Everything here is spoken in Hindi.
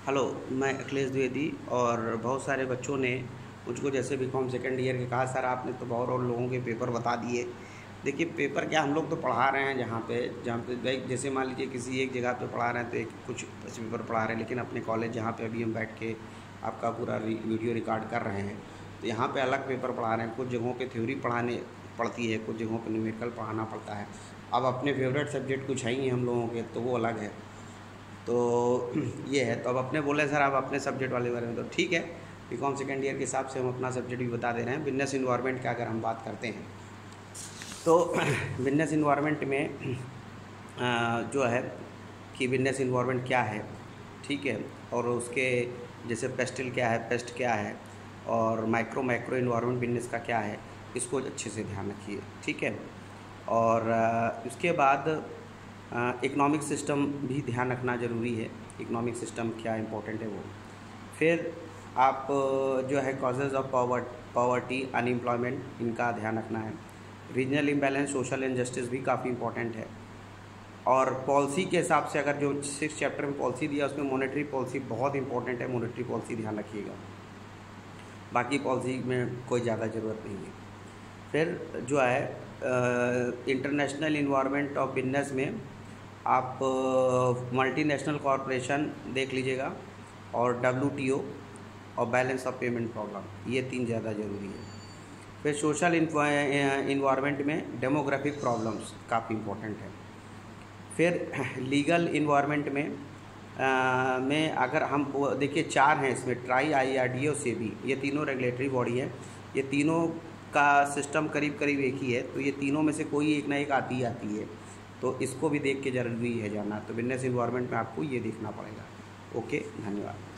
हेलो, मैं अखिलेश द्विवेदी। और बहुत सारे बच्चों ने मुझको जैसे बीकॉम सेकेंड ईयर के कहा, सर आपने तो बहुत और लोगों के पेपर बता दिए। देखिए, पेपर क्या, हम लोग तो पढ़ा रहे हैं जहाँ पे भाई, जैसे मान लीजिए किसी एक जगह पे पढ़ा रहे हैं तो एक कुछ पेपर पढ़ा रहे हैं, लेकिन अपने कॉलेज जहाँ पे अभी हम बैठ के आपका पूरा वीडियो रिकॉर्ड कर रहे हैं तो यहाँ पे अलग पेपर पढ़ा रहे हैं। कुछ जगहों पे थ्योरी पढ़ाने पड़ती है, कुछ जगहों पे न्यूमेरिकल पढ़ाना पड़ता है। अब अपने फेवरेट सब्जेक्ट कुछ है ही हम लोगों के, तो वो अलग है। तो ये है। तो अब अपने बोले सर आप अपने सब्जेक्ट वाले बारे में, तो ठीक है, बीकॉम सेकेंड ईयर के हिसाब से हम अपना सब्जेक्ट भी बता दे रहे हैं। बिजनेस इन्वायरमेंट का अगर हम बात करते हैं तो बिजनेस इन्वायरमेंट में जो है कि बिजनेस इन्वायरमेंट क्या है, ठीक है, और उसके जैसे पेस्टल क्या है, पेस्ट क्या है, और माइक्रो इन्वायरमेंट बिजनेस का क्या है, इसको अच्छे से ध्यान रखिए, ठीक है। और उसके बाद इकोनॉमिक सिस्टम भी ध्यान रखना ज़रूरी है। इकोनॉमिक सिस्टम क्या इम्पोर्टेंट है वो। फिर आप जो है कॉजेज़ ऑफ पॉवर्टी, अनएम्प्लॉयमेंट, इनका ध्यान रखना है। रीजनल इम्बैलेंस, सोशल इनजस्टिस भी काफ़ी इंपॉर्टेंट है। और पॉलिसी के हिसाब से अगर जो 6 चैप्टर में पॉलिसी दिया उसमें मॉनेटरी पॉलिसी बहुत इंपॉर्टेंट है, मॉनेटरी पॉलिसी ध्यान रखिएगा। बाकी पॉलिसी में कोई ज़्यादा ज़रूरत नहीं है। फिर जो है इंटरनेशनल इन्वायरमेंट ऑफ बिजनेस में आप मल्टीनेशनल कॉरपोरेशन देख लीजिएगा, और WTO और बैलेंस ऑफ पेमेंट प्रॉब्लम, ये 3 ज़्यादा ज़रूरी है। फिर सोशल इन्वायरमेंट में डेमोग्राफिक प्रॉब्लम्स काफ़ी इम्पोर्टेंट है। फिर लीगल इन्वायरमेंट में अगर हम देखिए 4 हैं इसमें, ट्राई, IRDA और SEBI, ये तीनों रेगुलेटरी बॉडी है। ये तीनों का सिस्टम करीब करीब एक ही है, तो ये तीनों में से कोई एक ना एक आती है, तो इसको भी देख के ज़रूरी है जाना। तो बिजनेस इन्वायरमेंट में आपको ये देखना पड़ेगा। ओके, धन्यवाद।